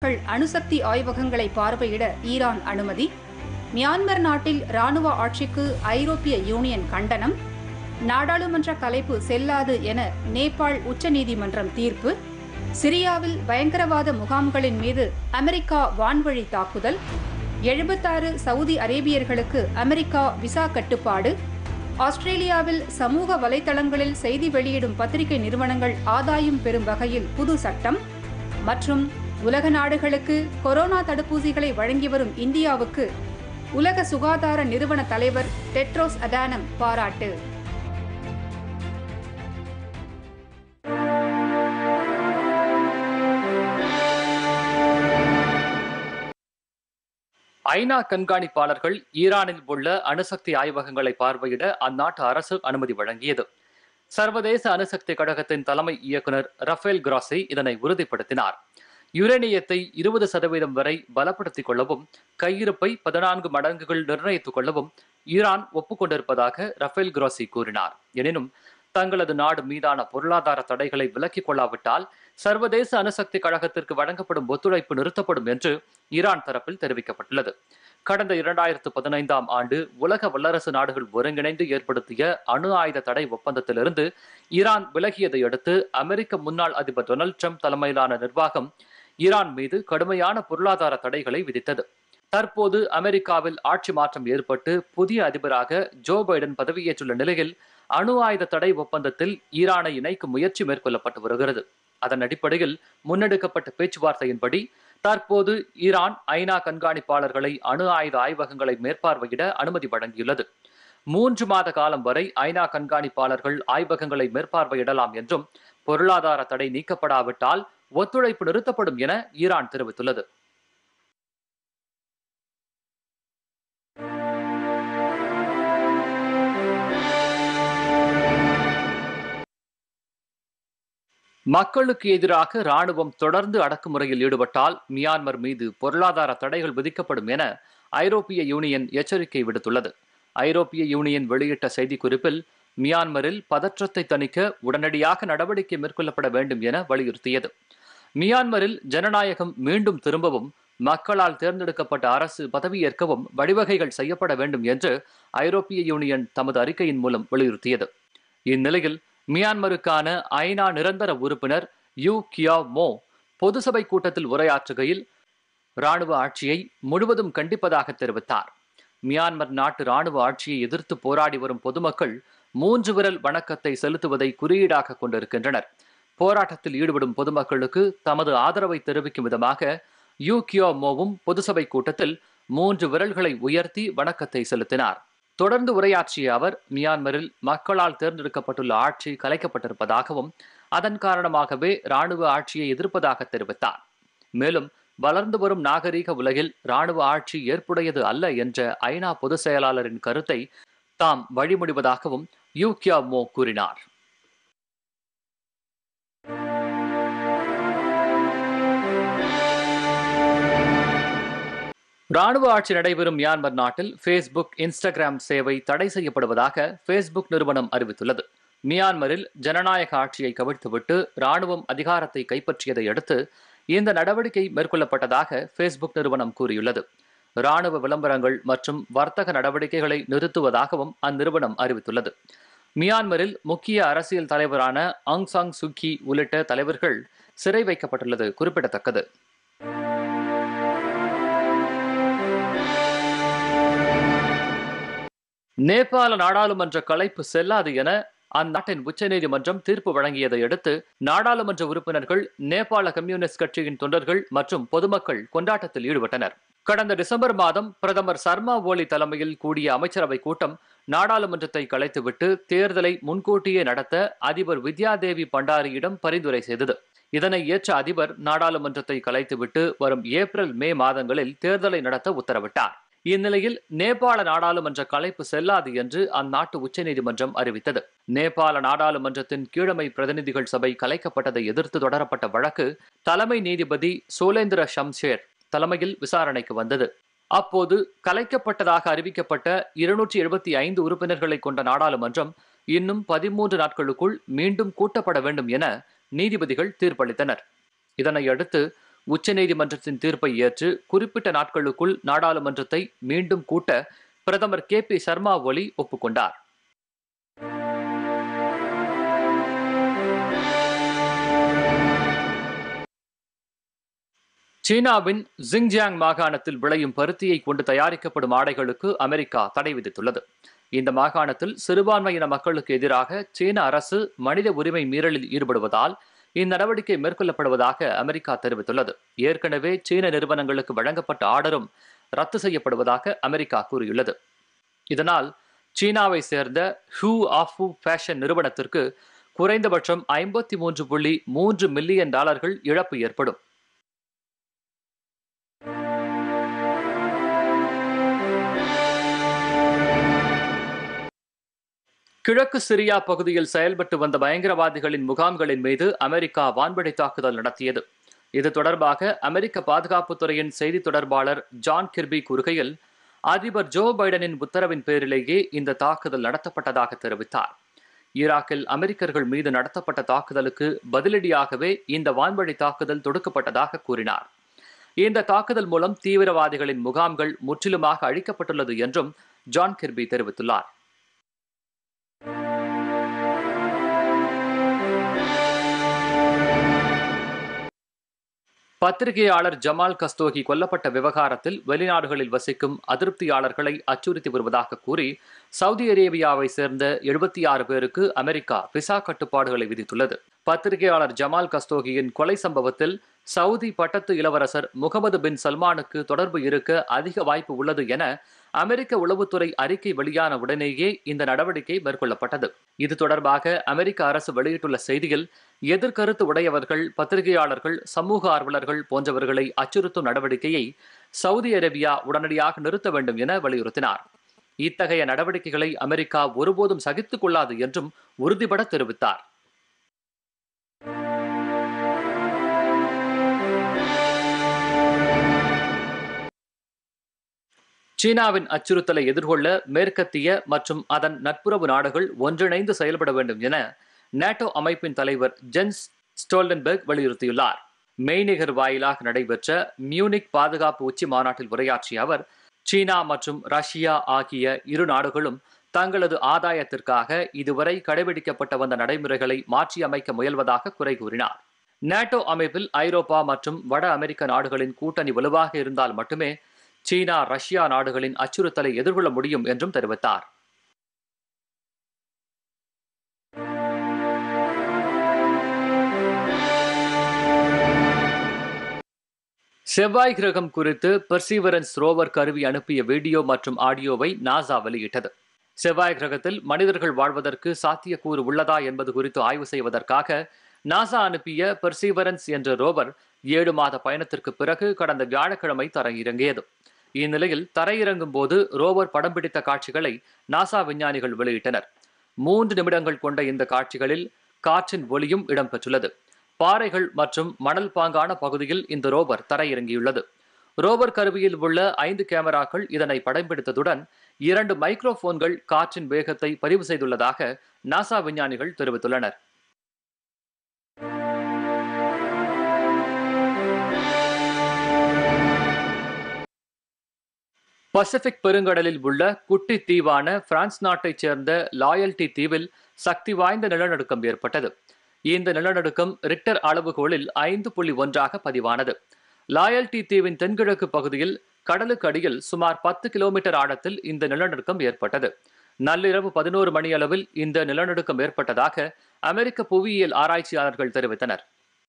அணுசக்தி ஆய்வகங்களை பார்வையிட ஈரான் அனுமதி. மியான்மர் நாட்டில் ராணுவ ஆட்சிக்கு ஐரோப்பிய யூனியன் கண்டனம். நாடாளுமன்ற கலைப்பு செல்லாது என நேபாள் உச்சநீதிமன்றம் தீர்ப்பு. சிரியாவில் பயங்கரவாத முகாம்களின் மீது அமெரிக்கா வான்வழி தாக்குதல். 76 சவுதி அரேபியர்களுக்கு அமெரிக்கா விசா கட்டுப்பாடு. ஆஸ்திரேலியாவில் சமூக வலைதளங்களில் செய்தி வெளியிடும் பத்திரிகை நிறுவனங்கள் ஆதாயம் பெறும் வகையில் புது சட்டம். மற்றும் உலக நாடுகளுக்கு கொரோனா தடுப்பூசிகளை வழங்கி வரும் இந்தியாவுக்கு உலக சுகாதார நிறுவன தலைவர் டெட்ரோஸ் அடானம் பாராட்டு. ஐநா கண்காணிப்பாளர்கள் ஈரானில் உள்ள அணுசக்தி ஆய்வகங்களை பார்வையிட அந்நாட்டு அரசு அனுமதி வழங்கியது. சர்வதேச அணுசக்தி கழகத்தின் தலைமை இயக்குநர் ரஃபேல் கிராசி இதனை உறுதிப்படுத்தினார். யுரேனியத்தை 20% வரை பலப்படுத்திக் கொள்ளவும் கையிருப்பை 14 மடங்குகள் நிர்ணயித்துக் கொள்ளவும் ஈரான் ஒப்புக்கொண்டிருப்பதாக ரஃபேல் கிராசி கூறினார். எனினும் தங்களது நாடு மீதான பொருளாதார தடைகளை விலக்கிக் கொள்ளாவிட்டால் சர்வதேச அணுசக்தி கழகத்திற்கு வழங்கப்படும் ஒத்துழைப்பு நிறுத்தப்படும் என்று ஈரான் தரப்பில் தெரிவிக்கப்பட்டுள்ளது. கடந்த 2015ஆம் ஆண்டு உலக வல்லரசு நாடுகள் ஒருங்கிணைந்து ஏற்படுத்திய அணு ஆயுத தடை ஒப்பந்தத்திலிருந்து ஈரான் விலகியதை அடுத்து அமெரிக்க முன்னாள் அதிபர் டொனால்ட் ட்ரம்ப் தலைமையிலான நிர்வாகம் ஈரான் மீது கடுமையான பொருளாதார தடைகளை விதித்தது. தற்போது அமெரிக்காவில் ஆட்சி மாற்றம் ஏற்பட்டு புதிய அதிபராக ஜோ பைடன் பதவியேற்றுள்ள நிலையில் அணு ஆயுத தடை ஒப்பந்தத்தில் ஈரானை இணைக்கும் முயற்சி மேற்கொள்ளப்பட்டு வருகிறது. அதன் அடிப்படையில் முன்னெடுக்கப்பட்ட பேச்சுவார்த்தையின்படி தற்போது ஈரான் ஐநா கண்காணிப்பாளர்களை அணு ஆயுத ஆய்வகங்களை மேற்பார்வையிட அனுமதி வழங்கியுள்ளது. 3 மாத காலம் வரை ஐநா கண்காணிப்பாளர்கள் ஆய்வகங்களை மேற்பார்வையிடலாம் என்றும் பொருளாதார தடை நீக்கப்படாவிட்டால் ஒத்துழைப்பு நிறுத்தப்படும் என ஈரான் தெரிவித்துள்ளது. மக்களுக்கு எதிராக ராணுவம் தொடர்ந்து அடக்குமுறையில் ஈடுபட்டால் மியான்மர் மீது பொருளாதார தடைகள் விதிக்கப்படும் என ஐரோப்பிய யூனியன் எச்சரிக்கை விடுத்துள்ளது. ஐரோப்பிய யூனியன் வெளியிட்ட செய்திக்குறிப்பில் மியான்மரில் பதற்றத்தை தணிக்க உடனடியாக நடவடிக்கை மேற்கொள்ளப்பட வேண்டும் என வலியுறுத்தியது. மியான்மரில் ஜனநாயகம் மீண்டும் திரும்பவும் மக்களால் தேர்ந்தெடுக்கப்பட்ட அரசு பதவியேற்கவும் வழிவகைகள் செய்யப்பட வேண்டும் என்று ஐரோப்பிய யூனியன் தமது அறிக்கையின் மூலம் வலியுறுத்தியது. இந்நிலையில் மியான்மருக்கான ஐநா நிரந்தர உறுப்பினர் யூ கியாவ் மோ பொது சபை கூட்டத்தில் உரையாற்றுகையில் ராணுவ ஆட்சியை முழுவதும் கண்டிப்பதாக தெரிவித்தார். மியான்மர் நாட்டு ராணுவ ஆட்சியை எதிர்த்து போராடி வரும் பொதுமக்கள் 3 விரல் வணக்கத்தை செலுத்துவதை குறியீடாக கொண்டிருக்கின்றனர். போராட்டத்தில் ஈடுபடும் பொதுமக்களுக்கு தமது ஆதரவை தெரிவிக்கும் விதமாக யூ கியாவ் மோவும் பொது சபை கூட்டத்தில் 3 விரல்களை உயர்த்தி வணக்கத்தை செலுத்தினார். தொடர்ந்து உரையாற்றிய அவர் மியான்மரில் மக்களால் தேர்ந்தெடுக்கப்பட்டுள்ள ஆட்சி கலைக்கப்பட்டிருப்பதாகவும் அதன் காரணமாகவே ராணுவ ஆட்சியை எதிர்ப்பதாக தெரிவித்தார். மேலும் வளர்ந்து வரும் நாகரீக உலகில் ராணுவ ஆட்சி ஏற்புடையது அல்ல என்ற ஐநா பொதுச் செயலாளரின் கருத்தை தாம் வழிமொழிவதாகவும் யூ கியாவ் மோ கூறினார். ராணுவ ஆட்சி நடைபெறும் மியான்மர் நாட்டில் ஃபேஸ்புக், இன்ஸ்டாகிராம் சேவை தடை செய்யப்படுவதாக ஃபேஸ்புக் நிறுவனம் அறிவித்துள்ளது. மியான்மரில் ஜனநாயக ஆட்சியை கவிழ்த்துவிட்டு ராணுவம் அதிகாரத்தை கைப்பற்றியதை அடுத்து இந்த நடவடிக்கை மேற்கொள்ளப்பட்டதாக ஃபேஸ்புக் நிறுவனம் கூறியுள்ளது. ராணுவ விளம்பரங்கள் மற்றும் வர்த்தக நடவடிக்கைகளை நிறுத்துவதாகவும் அந்நிறுவனம் அறிவித்துள்ளது. மியான்மரில் முக்கிய அரசியல் தலைவரான ஆங் சாங் சூகி உள்ளிட்ட தலைவர்கள் சிறை வைக்கப்பட்டுள்ளது குறிப்பிடத்தக்கது. நேபாள நாடாளுமன்ற கலைப்பு செல்லாது என அந்நாட்டின் உச்சநீதிமன்றம் தீர்ப்பு வழங்கியதை அடுத்து நாடாளுமன்ற உறுப்பினர்கள், நேபாள கம்யூனிஸ்ட் கட்சியின் தொண்டர்கள் மற்றும் பொதுமக்கள் கொண்டாட்டத்தில் ஈடுபட்டனர். கடந்த டிசம்பர் மாதம் பிரதமர் சர்மா ஓலி தலைமையில் கூடிய அமைச்சரவை கூட்டம் நாடாளுமன்றத்தை கலைத்துவிட்டு தேர்தலை முன்கூட்டியே நடத்த அதிபர் வித்யாதேவி பண்டாரியிடம் பரிந்துரை செய்தது. இதனை ஏற்ற அதிபர் நாடாளுமன்றத்தை கலைத்துவிட்டு வரும் ஏப்ரல், மே மாதங்களில் தேர்தலை நடத்த உத்தரவிட்டார். இந்நிலையில் நேபாள நாடாளுமன்ற கலைப்பு செல்லாது என்று அந்நாட்டு உச்சநீதிமன்றம் அறிவித்தது. நேபாள நாடாளுமன்றத்தின் கீழமை பிரதிநிதிகள் சபை கலைக்கப்பட்டதை எதிர்த்து தொடரப்பட்ட வழக்கு தலைமை நீதிபதி சோலேந்திர ஷம்ஷேர் தலைமையில் விசாரணைக்கு வந்தது. அப்போது கலைக்கப்பட்டதாக அறிவிக்கப்பட்ட 275 உறுப்பினர்களை கொண்ட நாடாளுமன்றம் இன்னும் 13 நாட்களுக்குள் மீண்டும் கூட்டப்பட வேண்டும் என நீதிபதிகள் தீர்ப்பளித்தனர். இதனையடுத்து உச்சநீதிமன்றத்தின் தீர்ப்பை ஏற்று குறிப்பிட்ட நாட்களுக்குள் நாடாளுமன்றத்தை மீண்டும் கூட்ட பிரதமர் KP சர்மா ஒலி ஒப்புக்கொண்டார். சீனாவின் ஜிங்ஜியாங் மாகாணத்தில் விளையும் பருத்தியை கொண்டு தயாரிக்கப்படும் ஆடைகளுக்கு அமெரிக்கா தடை விதித்துள்ளது. இந்த மாகாணத்தில் சிறுபான்மையின மக்களுக்கு எதிராக சீன அரசு மனித உரிமை மீறலில் ஈடுபடுவதால் இந்நடவடிக்கை மேற்கொள்ளப்படுவதாக அமெரிக்கா தெரிவித்துள்ளது. ஏற்கனவே சீன நிறுவனங்களுக்கு வழங்கப்பட்ட ஆர்டரும் ரத்து செய்யப்படுவதாக அமெரிக்கா கூறியுள்ளது. இதனால் சீனாவை சேர்ந்த ஹூ ஆஃபு ஃபேஷன் நிறுவனத்திற்கு குறைந்தபட்சம் $53.3 மில்லியன் இழப்பு ஏற்படும். கிழக்கு சிரியா பகுதியில் செயல்பட்டு வந்த பயங்கரவாதிகளின் முகாம்களின் மீது அமெரிக்கா வான்வழி தாக்குதல் நடத்தியது. இது தொடர்பாக அமெரிக்க பாதுகாப்புத்துறையின் செய்தி தொடர்பாளர் ஜான் கிர்பி கூறுகையில், அதிபர் ஜோ பைடனின் உத்தரவின் பேரிலேயே இந்த தாக்குதல் நடத்தப்பட்டதாக தெரிவித்தார். ஈராக்கில் அமெரிக்கர்கள் மீது நடத்தப்பட்ட தாக்குதலுக்கு பதிலடியாகவே இந்த வான்வழி தாக்குதல் தொடுக்கப்பட்டதாக கூறினார். இந்த தாக்குதல் மூலம் தீவிரவாதிகளின் முகாம்கள் முற்றிலுமாக அழிக்கப்பட்டுள்ளது என்றும் ஜான் கிர்பி தெரிவித்துள்ளார். பத்திரிகையாளர் ஜமால் கஸ்தோகி கொல்லப்பட்ட விவகாரத்தில் வெளிநாடுகளில் வசிக்கும் அதிருப்தியாளர்களை அச்சுறுத்தி வருவதாக கூறி சவுதி அரேபியாவை சேர்ந்த 76 பேருக்கு அமெரிக்கா விசா கட்டுப்பாடுகளை விதித்துள்ளது. பத்திரிகையாளர் ஜமால் கஸ்தோகியின் கொலை சம்பவத்தில் சவுதி பட்டத்து இளவரசர் முகமது பின் சல்மானுக்கு தொடர்பு இருக்க அதிக வாய்ப்பு உள்ளது என அமெரிக்க உளவுத்துறை அறிக்கை வெளியான உடனேயே இந்த நடவடிக்கை மேற்கொள்ளப்பட்டது. இது தொடர்பாக அமெரிக்க அரசு வெளியிட்டுள்ள செய்தியில், எதிர்கருத்து உடையவர்கள், பத்திரிகையாளர்கள், சமூக ஆர்வலர்கள் போன்றவர்களை அச்சுறுத்தும் நடவடிக்கையை சவுதி அரேபியா உடனடியாக நிறுத்த வேண்டும் என வலியுறுத்தினார். இத்தகைய நடவடிக்கைகளை அமெரிக்கா ஒருபோதும் சகித்துக் கொள்ளாது என்றும் உறுதிபட தெரிவித்தார். சீனாவின் அச்சுறுத்தலை எதிர்கொள்ள மேற்கத்திய மற்றும் அதன் நட்புறவு நாடுகள் ஒன்றிணைந்து செயல்பட வேண்டும் என நேட்டோ அமைப்பின் தலைவர் ஜென்ஸ் ஸ்டோல்டன்பர்க் வலியுறுத்தியுள்ளார். மெய்நிகர் வாயிலாக நடைபெற்ற மியூனிக் பாதுகாப்பு உச்சி மாநாட்டில் உரையாற்றிய அவர், சீனா மற்றும் ரஷ்யா ஆகிய இரு நாடுகளும் தங்களது ஆதாயத்திற்காக இதுவரை கடைபிடிக்கப்பட்ட வந்த நடைமுறைகளை மாற்றியமைக்க முயல்வதாக குறை கூறினார். நேட்டோ அமைப்பில் ஐரோப்பா மற்றும் வட அமெரிக்க நாடுகளின் கூட்டணி வலுவாக இருந்தால் மட்டுமே சீனா, ரஷ்யா நாடுகளின் அச்சுறுத்தலை எதிர்கொள்ள முடியும் என்றும் தெரிவித்தார். செவ்வாய் கிரகம் குறித்து பெர்சீவரன்ஸ் ரோவர் கருவி அனுப்பிய வீடியோ மற்றும் ஆடியோவை நாசா வெளியிட்டது. செவ்வாய் கிரகத்தில் மனிதர்கள் வாழ்வதற்கு சாத்தியக்கூறு உள்ளதா என்பது குறித்து ஆய்வு செய்வதற்காக நாசா அனுப்பிய பெர்சீவரன்ஸ் என்ற ரோவர் 7 மாத பயணத்திற்கு பிறகு கடந்த வியாழக்கிழமை தரையிறங்கியது. இந்நிலையில் தரையிறங்கும் போது ரோவர் படம் பிடித்த காட்சிகளை நாசா விஞ்ஞானிகள் வெளியிட்டனர். 3 நிமிடங்கள் கொண்ட இந்த காட்சிகளில் காற்றின் ஒலியும் இடம்பெற்றுள்ளது. பாறைகள் மற்றும் மணல் பாங்கான பகுதியில் இந்த ரோவர் தரையிறங்கியுள்ளது. ரோவர் கருவியில் உள்ள 5 கேமராக்கள் இதனை படம் பிடித்ததுடன் 2 மைக்ரோபோன்கள் காற்றின் வேகத்தை பதிவு செய்துள்ளதாக நாசா விஞ்ஞானிகள் தெரிவித்துள்ளனர். பசிபிக் பெருங்கடலில் உள்ள குட்டி தீவான பிரான்ஸ் நாட்டைச் சேர்ந்த லாயல்டி தீவில் சக்தி வாய்ந்த நிலநடுக்கம் ஏற்பட்டது. இந்த நிலநடுக்கம் ரிக்டர் அளவுகோலில் 5.1 பதிவானது. லாயல்டி தீவின் தென்கிழக்கு பகுதியில் கடலுக்கு அடியில் சுமார் 10 கிலோமீட்டர் ஆழத்தில் இந்த நிலநடுக்கம் ஏற்பட்டது. நள்ளிரவு 11 மணியளவில் இந்த நிலநடுக்கம் ஏற்பட்டதாக அமெரிக்க புவியியல் ஆராய்ச்சியாளர்கள் தெரிவித்தனர்.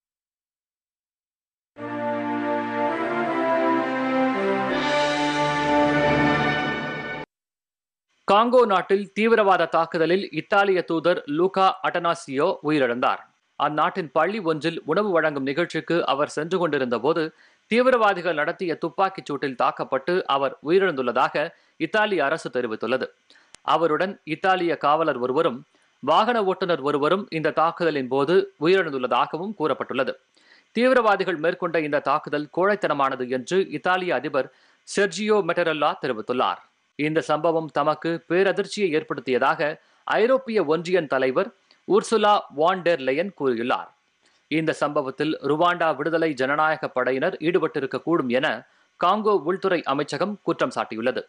காங்கோ நாட்டில் தீவிரவாத தாக்குதலில் இத்தாலிய தூதர் லூகா அட்டனாசியோ உயிரிழந்தார். அந்நாட்டின் பள்ளி ஒன்றில் உணவு வழங்கும் நிகழ்ச்சிக்கு அவர் சென்று கொண்டிருந்த போது தீவிரவாதிகள் நடத்திய துப்பாக்கிச் சூட்டில் தாக்கப்பட்டு அவர் உயிரிழந்துள்ளதாக இத்தாலிய அரசு தெரிவித்துள்ளது. அவருடன் இத்தாலிய காவலர் ஒருவரும் வாகன ஓட்டுநர் ஒருவரும் இந்த தாக்குதலின் போது உயிரிழந்துள்ளதாகவும் கூறப்பட்டுள்ளது. தீவிரவாதிகள் மேற்கொண்ட இந்த தாக்குதல் கோழைத்தனமானது என்று இத்தாலிய அதிபர் செர்ஜியோ மெட்டரெல்லா தெரிவித்துள்ளார். இந்த சம்பவம் தமக்கு பேரதிர்ச்சியை ஏற்படுத்தியதாக ஐரோப்பிய ஒன்றியன் தலைவர் உர்சுலா வான் டெர் லெயன் கூறியுள்ளார். இந்த சம்பவத்தில் ருவாண்டா விடுதலை ஜனநாயக படையினர் ஈடுபட்டிருக்கக்கூடும் என காங்கோ உள்துறை அமைச்சகம் குற்றம் சாட்டியுள்ளது.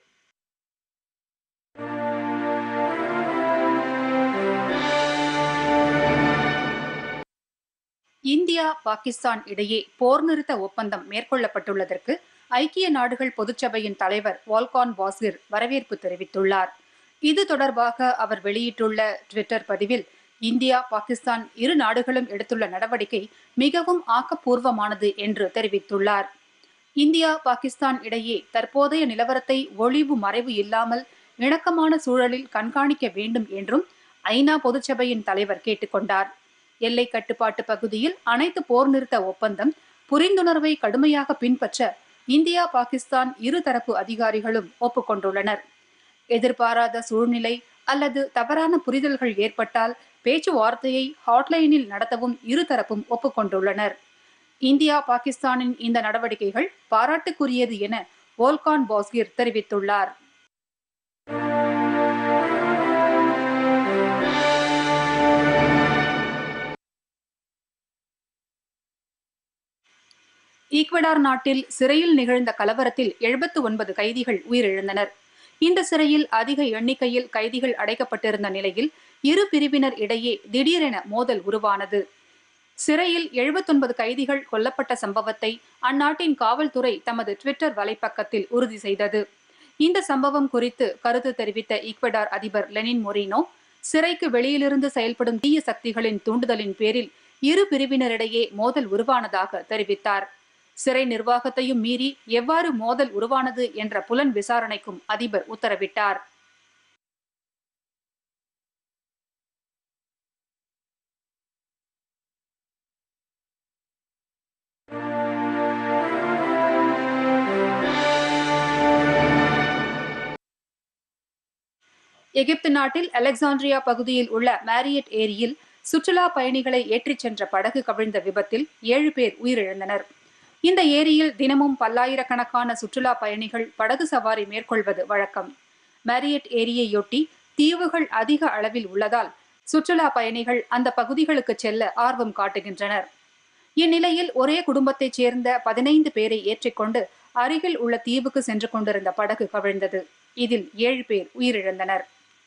இந்தியா பாகிஸ்தான் இடையே போர் நிறுத்த ஒப்பந்தம் மேற்கொள்ளப்பட்டுள்ளதற்கு ஐக்கிய நாடுகள் பொதுச்சபையின் தலைவர் வால்கான் பாசிர் வரவேற்பு தெரிவித்துள்ளார். இது தொடர்பாக அவர் வெளியிட்டுள்ள ட்விட்டர் பதிவில், இந்தியா பாகிஸ்தான் இரு நாடுகளும் எடுத்துள்ள நடவடிக்கை மிகவும் ஆக்கப்பூர்வமானது என்று தெரிவித்துள்ளார். இந்தியா பாகிஸ்தான் இடையே தற்போதைய நிலவரத்தை ஒளிவு மறைவு இல்லாமல் இணக்கமான சூழலில் கண்காணிக்க வேண்டும் என்றும் ஐநா பொதுச்சபையின் தலைவர் கேட்டுக்கொண்டார். எல்லை கட்டுப்பாட்டு பகுதியில் அனைத்து போர் நிறுத்த ஒப்பந்தம் புரிந்துணர்வை கடுமையாக பின்பற்ற இந்தியா பாகிஸ்தான் இருதரப்பு அதிகாரிகளும் ஒப்புக்கொண்டுள்ளனர். எதிர்பாராத சூழ்நிலை அல்லது தவறான புரிதல்கள் ஏற்பட்டால் பேச்சுவார்த்தையை ஹாட்லைனில் நடத்தவும் இருதரப்பும் ஒப்புக்கொண்டுள்ளனர். இந்தியா பாகிஸ்தானின் இந்த நடவடிக்கைகள் பாராட்டுக்குரியது என வோல்கான் பாஸ்கிர் தெரிவித்துள்ளார். ஈக்வடார் நாட்டில் சிறையில் நிகழ்ந்த கலவரத்தில் 79 கைதிகள் உயிரிழந்தனர். இந்த சிறையில் அதிக எண்ணிக்கையில் கைதிகள் அடைக்கப்பட்டிருந்த நிலையில் இரு பிரிவினர் இடையே திடீரென மோதல் உருவானது. சிறையில் 79 கைதிகள் கொல்லப்பட்ட சம்பவத்தை அந்நாட்டின் காவல்துறை தமது ட்விட்டர் வலைப்பக்கத்தில் உறுதி செய்தது. இந்த சம்பவம் குறித்து கருத்து தெரிவித்த ஈக்வடார் அதிபர் லெனின் மொரினோ, சிறைக்கு வெளியிலிருந்து செயல்படும் தீய சக்திகளின் தூண்டுதலின் பேரில் இரு பிரிவினரிடையே மோதல் உருவானதாக தெரிவித்தார். சிறை நிர்வாகத்தையும் மீறி எவ்வாறு மோதல் உருவானது என்ற புலன் விசாரணைக்கும் அதிபர் உத்தரவிட்டார். எகிப்து நாட்டில் அலெக்சாண்ட்ரியா பகுதியில் உள்ள மேரியட் ஏரியில் சுற்றுலா பயணிகளை ஏற்றிச் சென்ற படகு கவிழ்ந்த விபத்தில் 7 பேர் உயிரிழந்தனர். இந்த ஏரியில் தினமும் பல்லாயிரக்கணக்கான சுற்றுலா பயணிகள் படகு சவாரி மேற்கொள்வது வழக்கம். மேரியட் ஏரியையொட்டி தீவுகள் அதிக அளவில் உள்ளதால் சுற்றுலா பயணிகள் அந்த பகுதிகளுக்கு செல்ல ஆர்வம் காட்டுகின்றனர். இந்நிலையில் ஒரே குடும்பத்தைச் சேர்ந்த 15 பேரை ஏற்றிக்கொண்டு அருகில் உள்ள தீவுக்கு சென்று கொண்டிருந்த படகு கவிழ்ந்தது. இதில் 7 பேர் உயிரிழந்தனர்.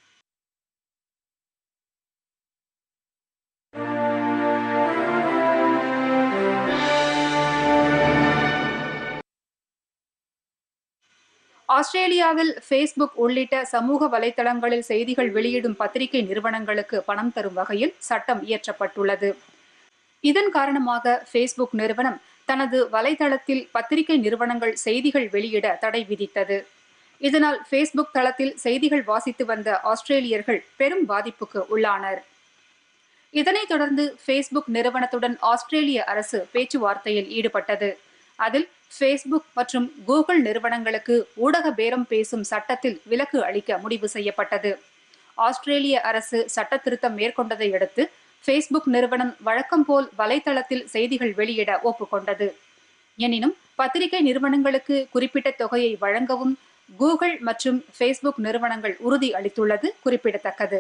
ஆஸ்திரேலியாவில் ஃபேஸ்புக் உள்ளிட்ட சமூக வலைதளங்களில் செய்திகள் வெளியிடும் பத்திரிகை நிறுவனங்களுக்கு பணம் தரும் வகையில் சட்டம் இயற்றப்பட்டுள்ளது. இதன் காரணமாக ஃபேஸ்புக் நிறுவனம் தனது வலைதளத்தில் பத்திரிகை நிறுவனங்கள் செய்திகள் வெளியிட தடை விதித்தது. இதனால் ஃபேஸ்புக் தளத்தில் செய்திகள் வாசித்து வந்த ஆஸ்திரேலியர்கள் பெரும் பாதிப்புக்கு உள்ளானர். இதனைத் தொடர்ந்து ஃபேஸ்புக் நிறுவனத்துடன் ஆஸ்திரேலிய அரசு பேச்சுவார்த்தையில் ஈடுபட்டது. அதில் ஃபேஸ்புக் மற்றும் கூகுள் நிறுவனங்களுக்கு ஊடக பேரம் பேசும் சட்டத்தில் விலக்கு அளிக்க முடிவு செய்யப்பட்டது. ஆஸ்திரேலிய அரசு சட்ட திருத்தம் மேற்கொண்டதை அடுத்து ஃபேஸ்புக் நிறுவனம் வழக்கம் போல் வலைதளத்தில் செய்திகள் வெளியிட ஒப்புக்கொண்டது. எனினும் பத்திரிகை நிறுவனங்களுக்கு குறிப்பிட்ட தொகையை வழங்கவும் கூகுள் மற்றும் ஃபேஸ்புக் நிறுவனங்கள் உறுதி அளித்துள்ளது குறிப்பிடத்தக்கது.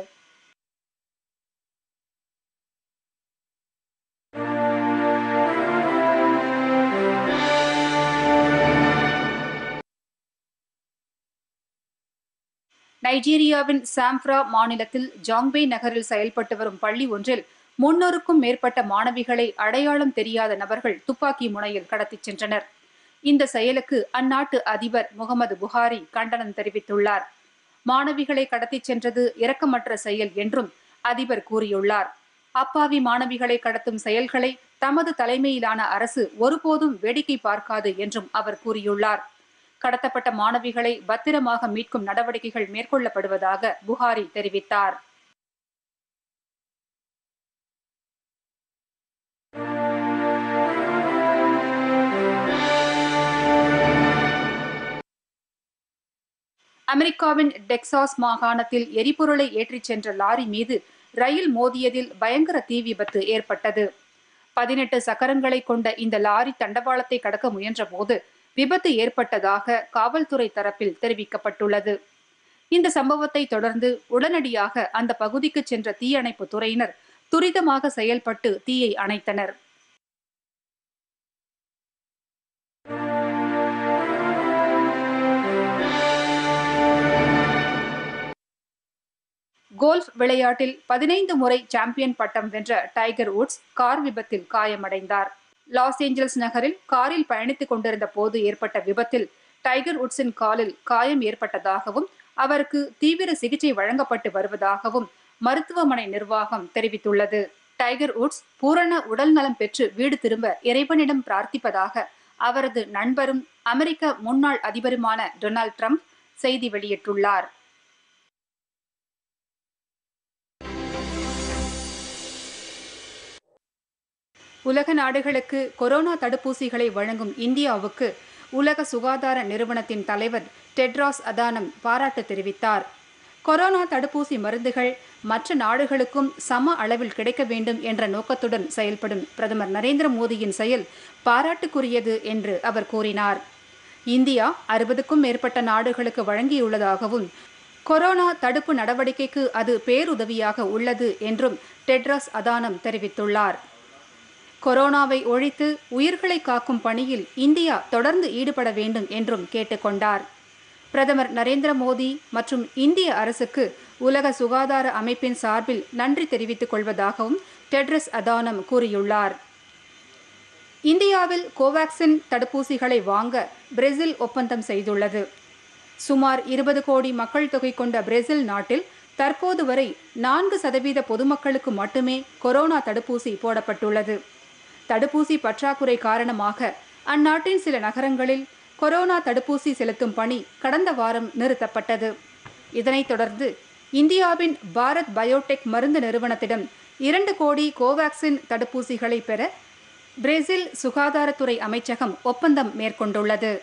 நைஜீரியாவின் சாம்ப்ரா மாநிலத்தில் ஜாங்பே நகரில் செயல்பட்டு வரும் பள்ளி ஒன்றில் 300க்கும் மேற்பட்ட மாணவிகளை அடையாளம் தெரியாத நபர்கள் துப்பாக்கி முனையில் கடத்திச் சென்றனர். இந்த செயலுக்கு அந்நாட்டு அதிபர் முகமது புகாரி கண்டனம் தெரிவித்துள்ளார். மாணவிகளை கடத்திச் சென்றது இரக்கமற்ற செயல் என்றும் அதிபர் கூறியுள்ளார். அப்பாவி மாணவிகளை கடத்தும் செயல்களை தமது தலைமையிலான அரசு ஒருபோதும் வேடிக்கை பார்க்காது என்றும் அவர் கூறியுள்ளார். கடத்தப்பட்ட மாணவிகளை பத்திரமாக மீட்கும் நடவடிக்கைகள் மேற்கொள்ளப்படுவதாக புகாரி தெரிவித்தார். அமெரிக்காவின் டெக்சாஸ் மாகாணத்தில் எரிபொருளை ஏற்றிச் சென்ற லாரி மீது ரயில் மோதியதில் பயங்கர தீ விபத்து ஏற்பட்டது. 18 சக்கரங்களை கொண்ட இந்த லாரி தண்டவாளத்தை கடக்க முயன்றபோது விபத்து ஏற்பட்டதாக காவல்துறை தரப்பில் தெரிவிக்கப்பட்டுள்ளது. இந்த சம்பவத்தை தொடர்ந்து உடனடியாக அந்த பகுதிக்கு சென்ற தீயணைப்பு துறையினர் துரிதமாக செயல்பட்டு தீயை அணைத்தனர். கோல்ஃப் விளையாட்டில் 15 முறை சாம்பியன் பட்டம் வென்ற டைகர் உட்ஸ் கார் விபத்தில் காயமடைந்தார். லாஸ் ஏஞ்சல்ஸ் நகரில் காரில் பயணித்துக் கொண்டிருந்த போது ஏற்பட்ட விபத்தில் டைகர் உட்ஸின் காலில் காயம் ஏற்பட்டதாகவும் அவருக்கு தீவிர சிகிச்சை வழங்கப்பட்டு வருவதாகவும் மருத்துவமனை நிர்வாகம் தெரிவித்துள்ளது. டைகர் உட்ஸ் பூரண உடல் நலம் பெற்று வீடு திரும்ப இறைவனிடம் பிரார்த்திப்பதாக அவரது நண்பரும் அமெரிக்க முன்னாள் அதிபருமான டொனால்ட் ட்ரம்ப் செய்தி வெளியிட்டுள்ளார். உலக நாடுகளுக்கு கொரோனா தடுப்பூசிகளை வழங்கும் இந்தியாவுக்கு உலக சுகாதார நிறுவனத்தின் தலைவர் டெட்ராஸ் அதானம் பாராட்டு தெரிவித்தார். கொரோனா தடுப்பூசி மருந்துகள் மற்ற நாடுகளுக்கும் சம அளவில் கிடைக்க வேண்டும் என்ற நோக்கத்துடன் செயல்படும் பிரதமர் நரேந்திர மோடியின் செயல் பாராட்டுக்குரியது என்று அவர் கூறினார். இந்தியா 60க்கும் மேற்பட்ட நாடுகளுக்கு வழங்கியுள்ளதாகவும் கொரோனா தடுப்பு நடவடிக்கைக்கு அது பேருதவியாக உள்ளது என்றும் டெட்ராஸ் அதானம் தெரிவித்துள்ளார். கொரோனாவை ஒழித்து உயிர்களை காக்கும் பணியில் இந்தியா தொடர்ந்து ஈடுபட வேண்டும் என்றும் கேட்டுக்கொண்டார். பிரதமர் நரேந்திர மோடி மற்றும் இந்திய அரசுக்கு உலக சுகாதார அமைப்பின் சார்பில் நன்றி தெரிவித்துக் கொள்வதாகவும் டெட்ரஸ் அதானம் கூறியுள்ளார். இந்தியாவில் கோவாக்சின் தடுப்பூசிகளை வாங்க பிரேசில் ஒப்பந்தம் செய்துள்ளது. சுமார் 20 கோடி மக்கள் தொகை கொண்ட பிரேசில் நாட்டில் தற்போது வரை 4% பொதுமக்களுக்கு மட்டுமே கொரோனா தடுப்பூசி போடப்பட்டுள்ளது. தடுப்பூசி பற்றாக்குறை காரணமாக அந்நாட்டின் சில நகரங்களில் கொரோனா தடுப்பூசி செலுத்தும் பணி கடந்த வாரம் நிறுத்தப்பட்டது. இதனைத் தொடர்ந்து இந்தியாவின் பாரத் பயோடெக் மருந்து நிறுவனத்திடம் 2 கோடி கோவாக்சின் தடுப்பூசிகளை பெற பிரேசில் சுகாதாரத்துறை அமைச்சகம் ஒப்பந்தம் மேற்கொண்டுள்ளது.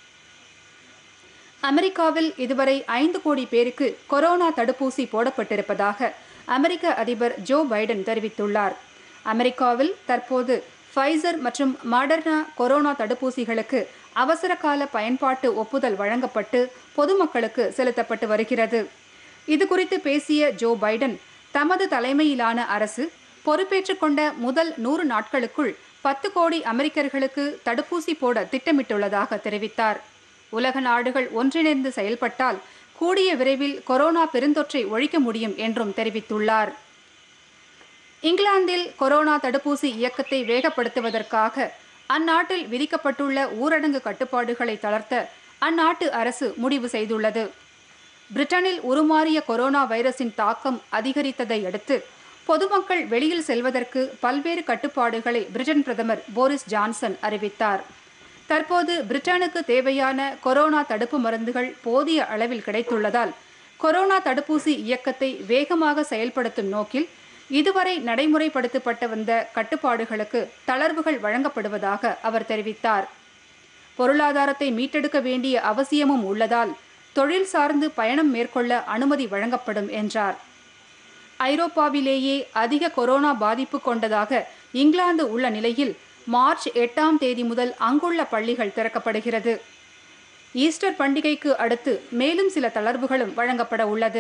அமெரிக்காவில் இதுவரை 5 கோடி பேருக்கு கொரோனா தடுப்பூசி போடப்பட்டிருப்பதாக அமெரிக்க அதிபர் ஜோ பைடன் தெரிவித்துள்ளார். அமெரிக்காவில் தற்போது ஃபைசர் மற்றும் மாடர்னா கொரோனா தடுப்பூசிகளுக்கு அவசரகால பயன்பாட்டு ஒப்புதல் வழங்கப்பட்டு பொதுமக்களுக்கு செலுத்தப்பட்டு வருகிறது. இதுகுறித்து பேசிய ஜோ பைடன், தமது தலைமையிலான அரசு பொறுப்பேற்றுக் கொண்ட முதல் 100 நாட்களுக்குள் 10 கோடி அமெரிக்கர்களுக்கு தடுப்பூசி போட திட்டமிட்டுள்ளதாக தெரிவித்தார். உலக நாடுகள் ஒன்றிணைந்து செயல்பட்டால் கூடிய விரைவில் கொரோனா பெருந்தொற்றை ஒழிக்க முடியும் என்றும் தெரிவித்துள்ளார். இங்கிலாந்தில் கொரோனா தடுப்பூசி இயக்கத்தை வேகப்படுத்துவதற்காக அந்நாட்டில் விதிக்கப்பட்டுள்ள ஊரடங்கு கட்டுப்பாடுகளை தளர்த்த அந்நாட்டு அரசு முடிவு செய்துள்ளது. பிரிட்டனில் உருமாறிய கொரோனா வைரஸின் தாக்கம் அதிகரித்ததை அடுத்து பொதுமக்கள் வெளியில் செல்வதற்கு பல்வேறு கட்டுப்பாடுகளை பிரிட்டன் பிரதமர் போரிஸ் ஜான்சன் அறிவித்தார். தற்போது பிரிட்டனுக்கு தேவையான கொரோனா தடுப்பு மருந்துகள் போதிய அளவில் கிடைத்துள்ளதால் கொரோனா தடுப்பூசி இயக்கத்தை வேகமாக செயல்படுத்தும் நோக்கில் இதுவரை நடைமுறைப்படுத்தப்பட்டு வந்த கட்டுப்பாடுகளுக்கு தளர்வுகள் வழங்கப்படுவதாக அவர் தெரிவித்தார். பொருளாதாரத்தை மீட்டெடுக்க வேண்டிய அவசியமும் உள்ளதால் தொழில் சார்ந்து பயணம் மேற்கொள்ள அனுமதி வழங்கப்படும் என்றார். ஐரோப்பாவிலேயே அதிக கொரோனா பாதிப்பு கொண்டதாக இங்கிலாந்து உள்ள நிலையில் மார்ச் 8ஆம் தேதி முதல் அங்குள்ள பள்ளிகள் திறக்கப்படுகிறது. ஈஸ்டர் பண்டிகைக்கு அடுத்து மேலும் சில தளர்வுகளும் வழங்கப்பட உள்ளது.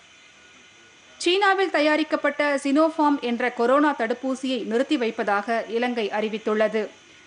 சீனாவில் தயாரிக்கப்பட்ட சினோஃபார்ம் என்ற கொரோனா தடுப்பூசியை நிறுத்தி வைப்பதாக இலங்கை அறிவித்துள்ளது.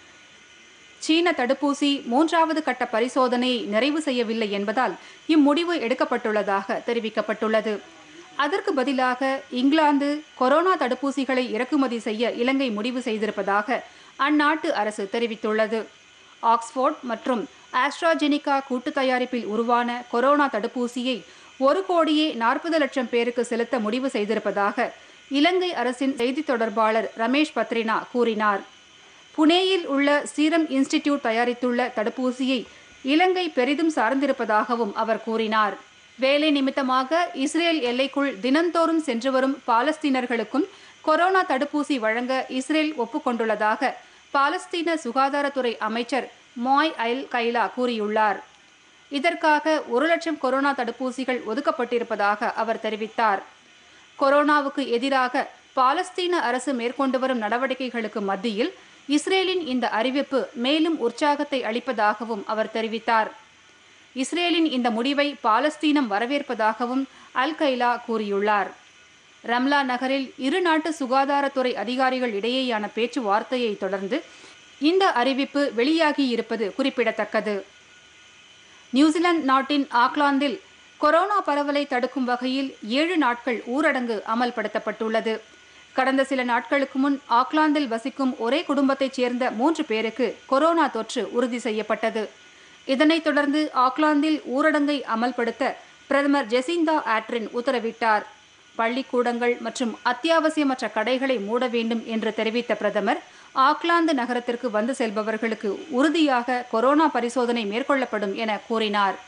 சீன தடுப்பூசி 3வது கட்ட பரிசோதனையை நிறைவு செய்யவில்லை என்பதால் இம்முடிவு எடுக்கப்பட்டுள்ளதாக தெரிவிக்கப்பட்டுள்ளது. அதற்கு பதிலாக இங்கிலாந்து கொரோனா தடுப்பூசிகளை இறக்குமதி செய்ய இலங்கை முடிவு செய்திருப்பதாக அந்நாட்டு அரசு தெரிவித்துள்ளது. ஆக்ஸ்போர்ட் மற்றும் ஆஸ்ட்ராஜெனிகா கூட்டு தயாரிப்பில் உருவான கொரோனா தடுப்பூசியை 1,40,00,000 பேருக்கு செலுத்த முடிவு செய்திருப்பதாக இலங்கை அரசின் செய்தி தொடர்பாளர் ரமேஷ் பத்ரினா கூறினார். புனேயில் உள்ள சீரம் இன்ஸ்டிடியூட் தயாரித்துள்ள தடுப்பூசியை இலங்கை பெரிதும் சார்ந்திருப்பதாகவும் அவர் கூறினார். வேலை நிமித்தமாக இஸ்ரேல் எல்லைக்குள் தினந்தோறும் சென்று வரும் பாலஸ்தீனர்களுக்கும் கொரோனா தடுப்பூசி வழங்க இஸ்ரேல் ஒப்புக்கொண்டுள்ளதாக பாலஸ்தீன சுகாதாரத்துறை அமைச்சர் மொய் அல் கைலா கூறியுள்ளார். இதற்காக 1,00,000 கொரோனா தடுப்பூசிகள் ஒதுக்கப்பட்டிருப்பதாக அவர் தெரிவித்தார். கொரோனாவுக்கு எதிராக பாலஸ்தீன அரசு மேற்கொண்டு வரும் நடவடிக்கைகளுக்கு மத்தியில் இஸ்ரேலின் இந்த அறிவிப்பு மேலும் உற்சாகத்தை அளிப்பதாகவும் அவர் தெரிவித்தார். இஸ்ரேலின் இந்த முடிவை பாலஸ்தீனம் வரவேற்பதாகவும் அல் கைலா கூறியுள்ளார். ரம்லா நகரில் இரு நாட்டு சுகாதாரத்துறை அதிகாரிகள் இடையேயான பேச்சுவார்த்தையை தொடர்ந்து இந்த அறிவிப்பு வெளியாகியிருப்பது குறிப்பிடத்தக்கது. நியூசிலாந்து நாட்டின் ஆக்லாந்தில் கொரோனா பரவலை தடுக்கும் வகையில் 7 நாட்கள் ஊரடங்கு அமல்படுத்தப்பட்டுள்ளது. கடந்த சில நாட்களுக்கு முன் ஆக்லாந்தில் வசிக்கும் ஒரே குடும்பத்தைச் சேர்ந்த 3 பேருக்கு கொரோனா தொற்று உறுதி செய்யப்பட்டது. இதனைத் தொடர்ந்து ஆக்லாந்தில் ஊரடங்கை அமல்படுத்த பிரதமர் ஜெசிந்தா ஆர்டர்ன் உத்தரவிட்டார். பள்ளிக்கூடங்கள் மற்றும் அத்தியாவசியமற்ற கடைகளை மூட வேண்டும் என்று தெரிவித்த பிரதமர், ஆக்லாந்து நகரத்திற்கு வந்து செல்பவர்களுக்கு உறுதியாக கொரோனா பரிசோதனை மேற்கொள்ளப்படும் என கூறினார்.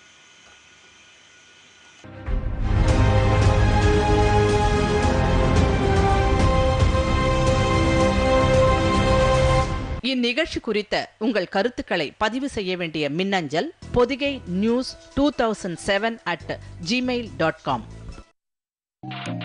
இந்நிகழ்ச்சி குறித்த உங்கள் கருத்துக்களை பதிவு செய்ய வேண்டிய மின்னஞ்சல் பொதிகை news2007@gmail.com.